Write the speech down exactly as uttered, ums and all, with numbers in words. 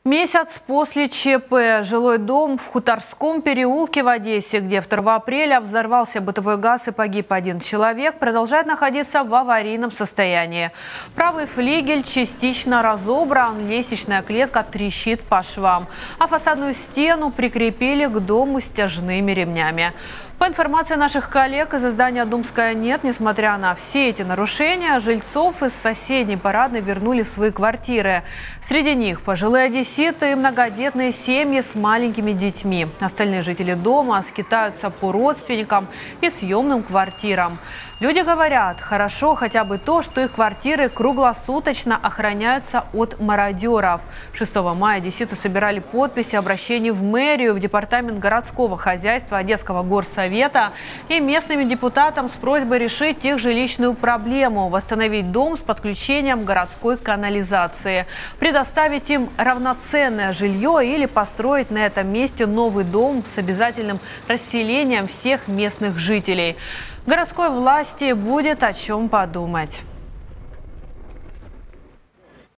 Месяц после ЧП. Жилой дом в Хуторском переулке в Одессе, где второго апреля взорвался бытовой газ и погиб один человек, продолжает находиться в аварийном состоянии. Правый флигель частично разобран, лестничная клетка трещит по швам, а фасадную стену прикрепили к дому стяжными ремнями. По информации наших коллег из издания «Думская нет», несмотря на все эти нарушения, жильцов из соседней парадной вернули в свои квартиры. Среди них пожилые одесситы и многодетные семьи с маленькими детьми. Остальные жители дома скитаются по родственникам и съемным квартирам. Люди говорят, хорошо хотя бы то, что их квартиры круглосуточно охраняются от мародеров. шестого мая одесситы собирали подписи обращений в мэрию, в департамент городского хозяйства Одесского горсовета и местными депутатам с просьбой решить их жилищную проблему, восстановить дом с подключением городской канализации, предоставить им равноценное жилье или построить на этом месте новый дом с обязательным расселением всех местных жителей. Городской власти будет о чем подумать.